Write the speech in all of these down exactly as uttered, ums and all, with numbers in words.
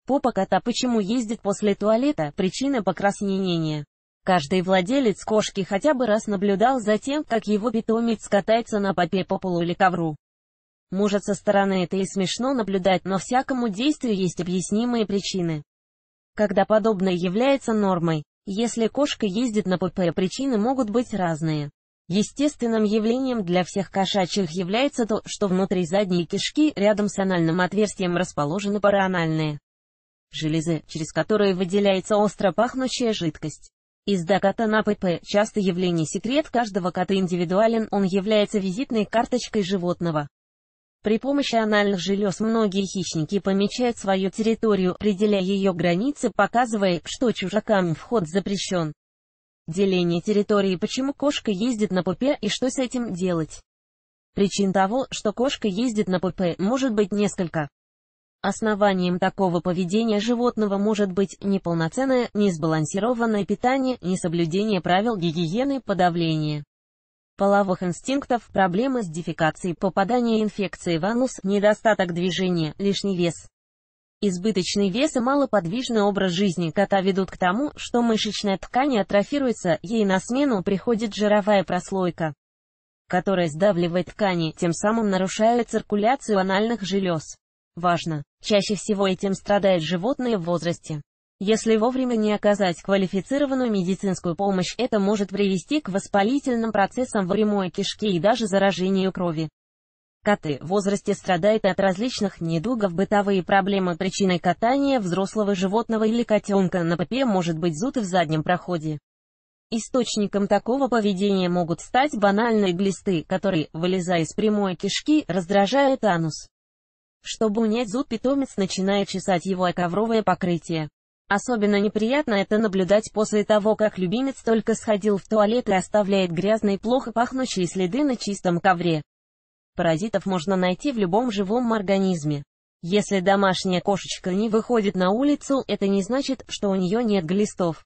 Попа кота почему ездит после туалета? Причина покраснения. Каждый владелец кошки хотя бы раз наблюдал за тем, как его питомец катается на попе по полу или ковру. Может, со стороны это и смешно наблюдать, но всякому действию есть объяснимые причины. Когда подобное является нормой, если кошка ездит на попе, причины могут быть разные. Естественным явлением для всех кошачьих является то, что внутри задней кишки, рядом с анальным отверстием, расположены параанальные железы, через которые выделяется остро пахнущая жидкость. Езда кота на попе – часто явление. Секрет каждого кота индивидуален, он является визитной карточкой животного. При помощи анальных желез многие хищники помечают свою территорию, определяя ее границы, показывая, что чужакам вход запрещен. Деление территории. Почему кошка ездит на попе и что с этим делать? Причин того, что кошка ездит на попе, может быть несколько. Основанием такого поведения животного может быть неполноценное, несбалансированное питание, несоблюдение правил гигиены, подавление половых инстинктов, проблемы с дефекацией, попадание инфекции в анус, недостаток движения, лишний вес. Избыточный вес и малоподвижный образ жизни кота ведут к тому, что мышечная ткань атрофируется, ей на смену приходит жировая прослойка, которая сдавливает ткани, тем самым нарушая циркуляцию анальных желез. Важно, чаще всего этим страдают животные в возрасте. Если вовремя не оказать квалифицированную медицинскую помощь, это может привести к воспалительным процессам в прямой кишке и даже заражению крови. Коты в возрасте страдают от различных недугов. Бытовые проблемы. Причиной катания взрослого животного или котенка на попе может быть зуд в заднем проходе. Источником такого поведения могут стать банальные глисты, которые, вылезая из прямой кишки, раздражают анус. Чтобы унять зуд, питомец начинает чесать его о ковровое покрытие. Особенно неприятно это наблюдать после того, как любимец только сходил в туалет и оставляет грязные, плохо пахнущие следы на чистом ковре. Паразитов можно найти в любом живом организме. Если домашняя кошечка не выходит на улицу, это не значит, что у нее нет глистов.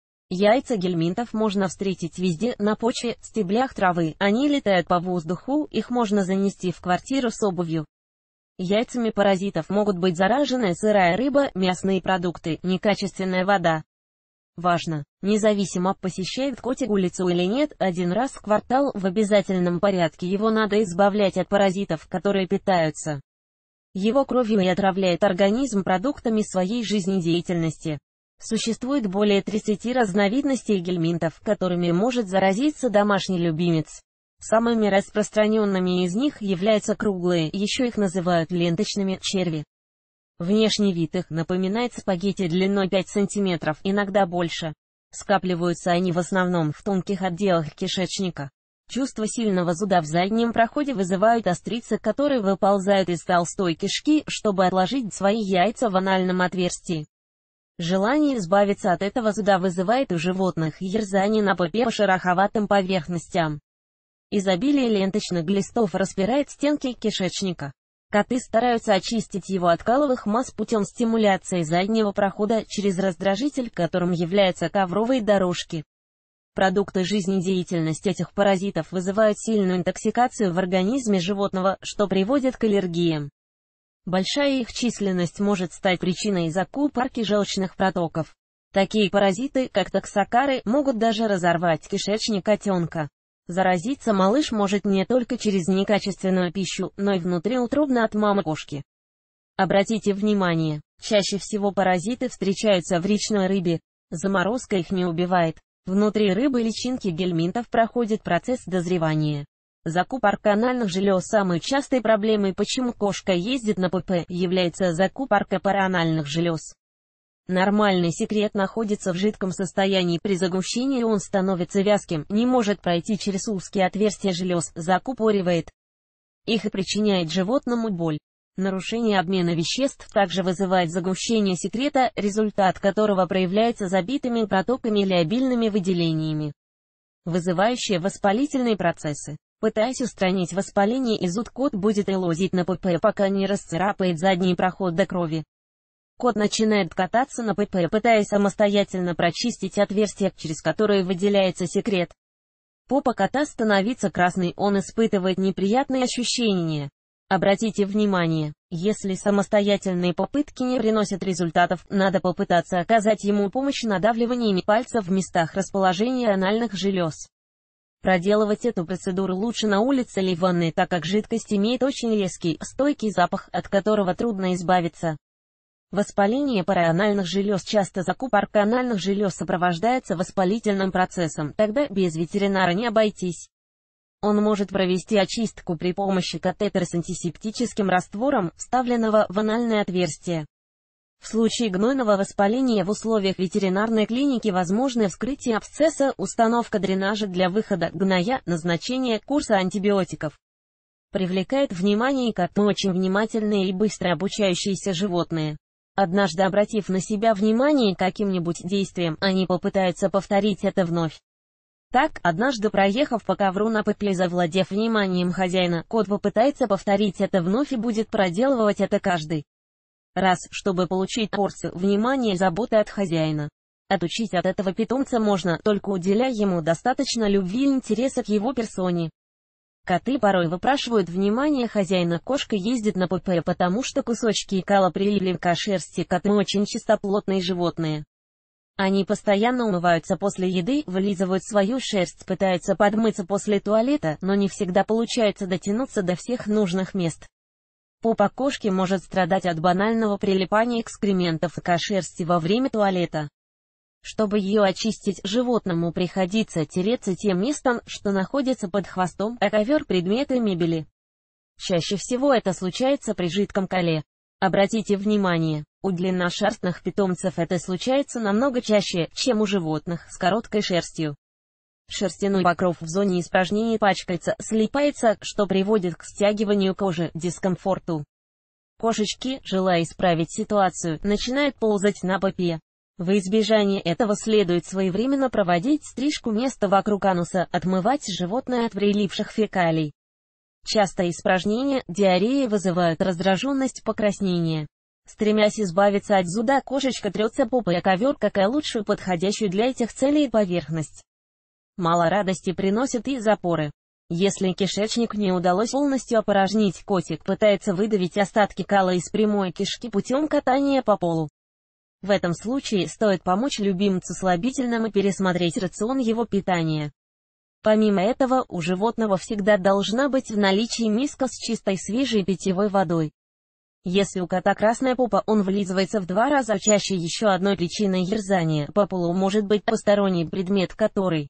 Яйца гельминтов можно встретить везде, на почве, стеблях травы, они летают по воздуху, их можно занести в квартиру с обувью. Яйцами паразитов могут быть заражены сырая рыба, мясные продукты, некачественная вода. Важно, независимо, посещает котик улицу или нет, один раз в квартал в обязательном порядке его надо избавлять от паразитов, которые питаются его кровью и отравляют организм продуктами своей жизнедеятельности. Существует более тридцати разновидностей гельминтов, которыми может заразиться домашний любимец. Самыми распространенными из них являются круглые, еще их называют ленточными, черви. Внешний вид их напоминает спагетти длиной пять сантиметров, иногда больше. Скапливаются они в основном в тонких отделах кишечника. Чувство сильного зуда в заднем проходе вызывают острицы, которые выползают из толстой кишки, чтобы отложить свои яйца в анальном отверстии. Желание избавиться от этого зуда вызывает у животных ерзание на попе по шероховатым поверхностям. Изобилие ленточных глистов распирает стенки кишечника. Коты стараются очистить его от каловых масс путем стимуляции заднего прохода через раздражитель, которым являются ковровые дорожки. Продукты жизнедеятельности этих паразитов вызывают сильную интоксикацию в организме животного, что приводит к аллергиям. Большая их численность может стать причиной закупорки желчных протоков. Такие паразиты, как токсокары, могут даже разорвать кишечник котенка. Заразиться малыш может не только через некачественную пищу, но и внутриутробно от мамы-кошки. Обратите внимание, чаще всего паразиты встречаются в речной рыбе. Заморозка их не убивает. Внутри рыбы личинки гельминтов проходит процесс дозревания. Закупорка анальных желез. Самой частой проблемой, почему кошка ездит на попе, является закупорка параанальных желез. Нормальный секрет находится в жидком состоянии. При загущении он становится вязким, не может пройти через узкие отверстия желез, закупоривает их и причиняет животному боль. Нарушение обмена веществ также вызывает загущение секрета, результат которого проявляется забитыми протоками или обильными выделениями, вызывающие воспалительные процессы. Пытаясь устранить воспаление и зуд, кот будет елозить на попе, пока не расцарапает задний проход до крови. Кот начинает кататься на попе, пытаясь самостоятельно прочистить отверстие, через которое выделяется секрет. Попа кота становится красной, он испытывает неприятные ощущения. Обратите внимание, если самостоятельные попытки не приносят результатов, надо попытаться оказать ему помощь надавливаниями пальцев в местах расположения анальных желез. Проделывать эту процедуру лучше на улице или в ванной, так как жидкость имеет очень резкий, стойкий запах, от которого трудно избавиться. Воспаление параанальных желез. Часто закупорка анальных желез сопровождается воспалительным процессом, тогда без ветеринара не обойтись. Он может провести очистку при помощи катетера с антисептическим раствором, вставленного в анальное отверстие. В случае гнойного воспаления в условиях ветеринарной клиники возможно вскрытие абсцесса, установка дренажа для выхода гноя, назначение курса антибиотиков. Привлекает внимание коты очень внимательные и быстро обучающиеся животные. Однажды обратив на себя внимание каким-нибудь действием, они попытаются повторить это вновь. Так, однажды проехав по ковру на петле, завладев вниманием хозяина, кот попытается повторить это вновь и будет проделывать это каждый раз, чтобы получить порцию внимания и заботы от хозяина. Отучить от этого питомца можно, только уделяя ему достаточно любви и интереса к его персоне. Коты порой выпрашивают внимание хозяина. Кошка ездит на ПП, потому что кусочки кала прилипли к шерсти. Коты очень чистоплотные животные. Они постоянно умываются после еды, вылизывают свою шерсть, пытаются подмыться после туалета, но не всегда получается дотянуться до всех нужных мест. Попа кошки может страдать от банального прилипания экскрементов к шерсти во время туалета. Чтобы ее очистить, животному приходится тереться тем местом, что находится под хвостом, а ковер — предметы мебели. Чаще всего это случается при жидком кале. Обратите внимание, у длинношерстных питомцев это случается намного чаще, чем у животных с короткой шерстью. Шерстяной покров в зоне испражнений пачкается, слипается, что приводит к стягиванию кожи, дискомфорту. Кошечки, желая исправить ситуацию, начинают ползать на попе. В избежание этого следует своевременно проводить стрижку места вокруг ануса, отмывать животное от прилипших фекалий. Часто испражнения, диареи вызывают раздраженность, покраснение. Стремясь избавиться от зуда, кошечка трется попой о ковер, как и лучшую подходящую для этих целей поверхность. Мало радости приносят и запоры. Если кишечник не удалось полностью опорожнить, котик пытается выдавить остатки кала из прямой кишки путем катания по полу. В этом случае стоит помочь любимцу слабительным и пересмотреть рацион его питания. Помимо этого, у животного всегда должна быть в наличии миска с чистой свежей питьевой водой. Если у кота красная попа, он влизывается в два раза чаще. Еще одной причиной ерзания по полу может быть посторонний предмет, который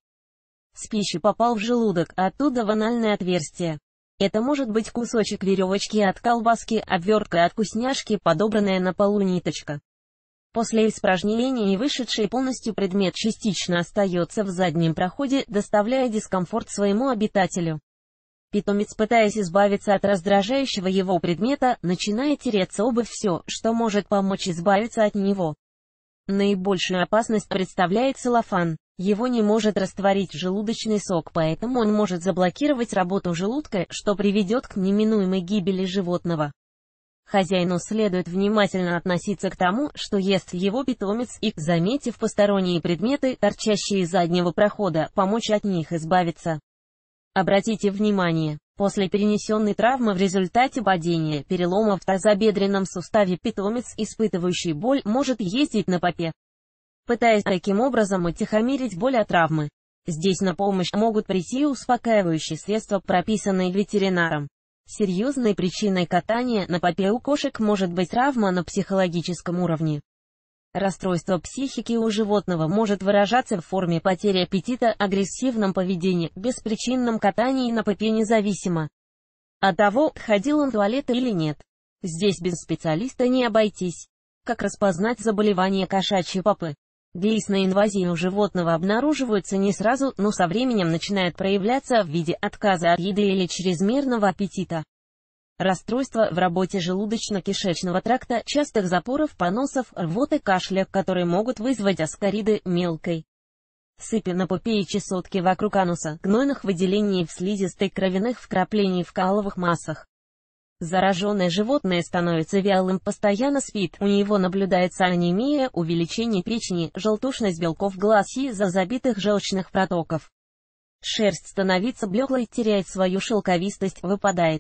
с пищей попал в желудок, а оттуда в анальное отверстие. Это может быть кусочек веревочки от колбаски, обвертка от вкусняшки, подобранная на полу ниточка. После испражнения и вышедший полностью предмет частично остается в заднем проходе, доставляя дискомфорт своему обитателю. Питомец, пытаясь избавиться от раздражающего его предмета, начинает тереться обувь, все, что может помочь избавиться от него. Наибольшую опасность представляет целлофан. Его не может растворить желудочный сок, поэтому он может заблокировать работу желудка, что приведет к неминуемой гибели животного. Хозяину следует внимательно относиться к тому, что ест его питомец, и, заметив посторонние предметы, торчащие из заднего прохода, помочь от них избавиться. Обратите внимание, после перенесенной травмы в результате падения, перелома в тазобедренном суставе, питомец, испытывающий боль, может ездить на попе, пытаясь таким образом утихомирить боль от травмы. Здесь на помощь могут прийти успокаивающие средства, прописанные ветеринаром. Серьезной причиной катания на попе у кошек может быть травма на психологическом уровне. Расстройство психики у животного может выражаться в форме потери аппетита, агрессивном поведении, беспричинном катании на попе независимо от того, ходил он в туалет или нет. Здесь без специалиста не обойтись. Как распознать заболевание кошачьей попы? Глистные инвазии у животного обнаруживаются не сразу, но со временем начинают проявляться в виде отказа от еды или чрезмерного аппетита. Расстройства в работе желудочно-кишечного тракта, частых запоров, поносов, рвоты, кашля, которые могут вызвать аскариды мелкой сыпи на попе и чесотки вокруг ануса, гнойных выделений в слизистой, кровяных вкраплений в каловых массах. Зараженное животное становится вялым, постоянно спит, у него наблюдается анемия, увеличение печени, желтушность белков глаз из-за забитых желчных протоков. Шерсть становится блеклой, теряет свою шелковистость, выпадает.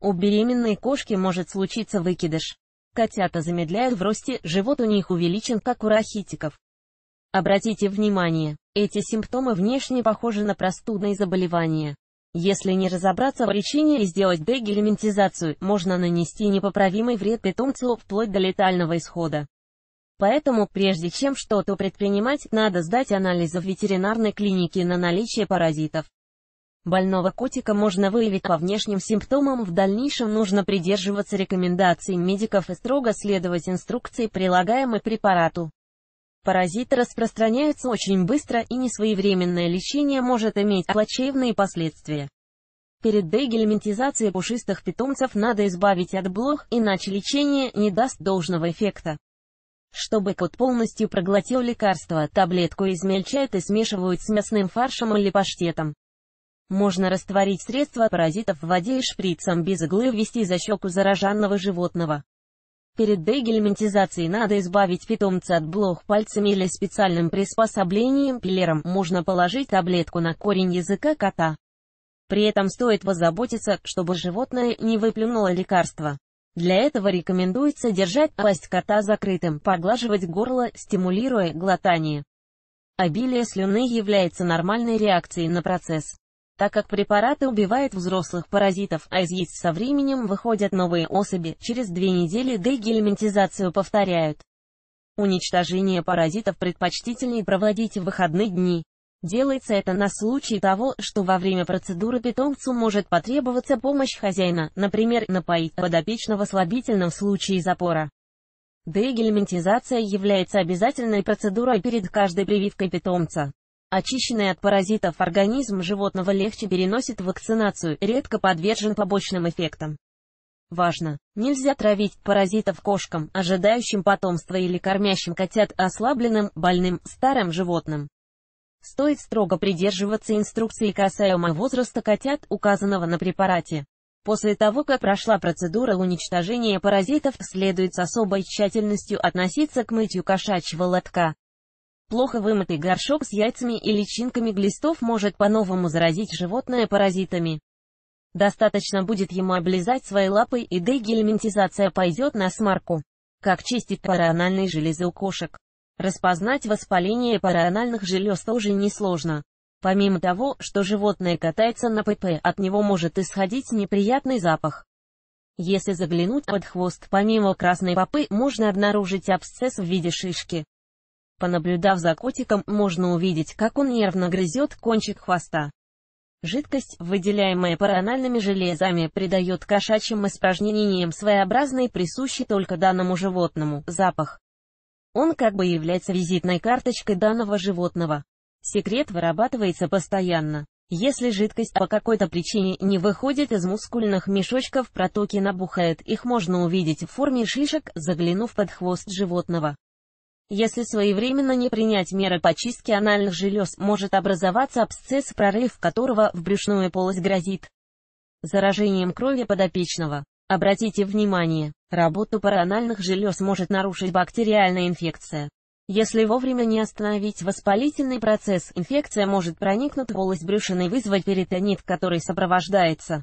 У беременной кошки может случиться выкидыш. Котята замедляют в росте, живот у них увеличен, как у рахитиков. Обратите внимание, эти симптомы внешне похожи на простудные заболевания. Если не разобраться в причине и сделать дегельминтизацию, можно нанести непоправимый вред питомцу вплоть до летального исхода. Поэтому, прежде чем что-то предпринимать, надо сдать анализы в ветеринарной клинике на наличие паразитов. Больного котика можно выявить по внешним симптомам, в дальнейшем нужно придерживаться рекомендаций медиков и строго следовать инструкции, прилагаемой к препарату. Паразиты распространяются очень быстро, и несвоевременное лечение может иметь плачевные последствия. Перед дегельминтизацией пушистых питомцев надо избавить от блох, иначе лечение не даст должного эффекта. Чтобы кот полностью проглотил лекарство, таблетку измельчают и смешивают с мясным фаршем или паштетом. Можно растворить средство от паразитов в воде и шприцем без иглы ввести за щеку зараженного животного. Перед дегельминтизацией надо избавить питомца от блох пальцами или специальным приспособлением, пилером. Можно положить таблетку на корень языка кота. При этом стоит позаботиться, чтобы животное не выплюнуло лекарство. Для этого рекомендуется держать пасть кота закрытым, поглаживать горло, стимулируя глотание. Обилие слюны является нормальной реакцией на процесс. Так как препараты убивают взрослых паразитов, а из яиц со временем выходят новые особи, через две недели дегельминтизацию повторяют. Уничтожение паразитов предпочтительнее проводить в выходные дни. Делается это на случай того, что во время процедуры питомцу может потребоваться помощь хозяина, например, напоить подопечного слабительным в случае запора. Дегельминтизация является обязательной процедурой перед каждой прививкой питомца. Очищенный от паразитов организм животного легче переносит вакцинацию, редко подвержен побочным эффектам. Важно! Нельзя травить паразитов кошкам, ожидающим потомства, или кормящим котят ослабленным, больным, старым животным. Стоит строго придерживаться инструкции касаемо возраста котят, указанного на препарате. После того, как прошла процедура уничтожения паразитов, следует с особой тщательностью относиться к мытью кошачьего лотка. Плохо вымытый горшок с яйцами и личинками глистов может по-новому заразить животное паразитами. Достаточно будет ему облизать свои лапы, и дегельминтизация пойдет на смарку. Как чистить параанальные железы у кошек? Распознать воспаление параанальных желез тоже несложно. Помимо того, что животное катается на ПП, от него может исходить неприятный запах. Если заглянуть под хвост, помимо красной попы, можно обнаружить абсцесс в виде шишки. Понаблюдав за котиком, можно увидеть, как он нервно грызет кончик хвоста. Жидкость, выделяемая параанальными железами, придает кошачьим испражнениям своеобразный, присущий только данному животному, запах. Он как бы является визитной карточкой данного животного. Секрет вырабатывается постоянно. Если жидкость по какой-то причине не выходит из мускульных мешочков, протоки набухают, их можно увидеть в форме шишек, заглянув под хвост животного. Если своевременно не принять меры по чистке анальных желез, может образоваться абсцесс, прорыв которого в брюшную полость грозит заражением крови подопечного. Обратите внимание, работу параанальных желез может нарушить бактериальная инфекция. Если вовремя не остановить воспалительный процесс, инфекция может проникнуть в полость брюшины и вызвать перитонит, который сопровождается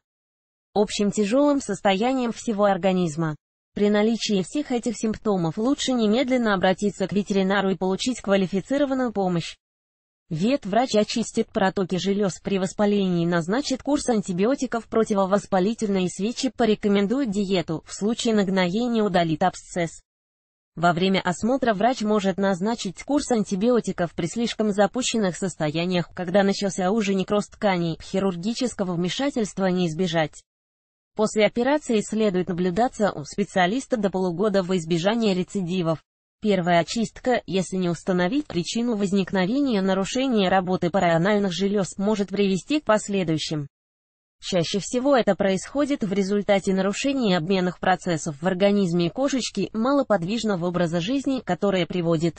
общим тяжелым состоянием всего организма. При наличии всех этих симптомов лучше немедленно обратиться к ветеринару и получить квалифицированную помощь. Ветврач очистит протоки желез при воспалении, назначит курс антибиотиков противовоспалительной и свечи, порекомендует диету, в случае нагноения удалит абсцесс. Во время осмотра врач может назначить курс антибиотиков при слишком запущенных состояниях, когда начался уже некроз тканей, хирургического вмешательства не избежать. После операции следует наблюдаться у специалиста до полугода во избежание рецидивов. Первая очистка, если не установить причину возникновения нарушения работы параанальных желез, может привести к последующим. Чаще всего это происходит в результате нарушения обменных процессов в организме кошечки, малоподвижного образа жизни, которое приводит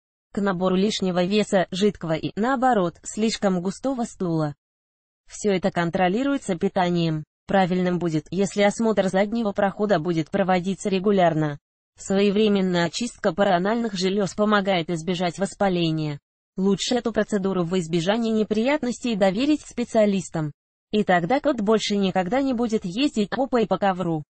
к набору лишнего веса, жидкого и, наоборот, слишком густого стула. Все это контролируется питанием. Правильным будет, если осмотр заднего прохода будет проводиться регулярно. Своевременная очистка параанальных желез помогает избежать воспаления. Лучше эту процедуру во избежание неприятностей доверить специалистам. И тогда кот больше никогда не будет ездить попой по ковру.